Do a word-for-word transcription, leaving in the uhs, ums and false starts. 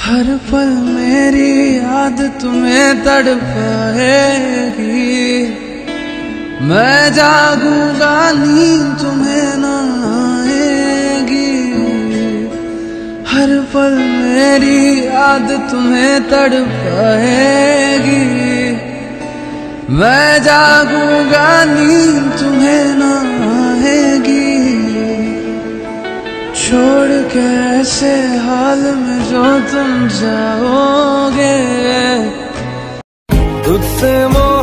हर पल मेरी याद तुम्हें तड़पाएगी। मैं जागूंगा नींद तुम्हें न आएगी। हर पल मेरी याद तुम्हें तड़पाएगी। मैं जागूंगा नींद तुम्हें न आएगी। छोड़ के ऐसे हाल में जो तुम जाओगे, तुझसे